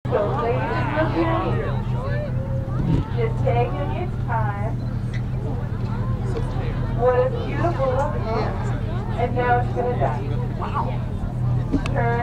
So ladies and gentlemen, just taking its time. What a beautiful look. And now it's going to die. Turn.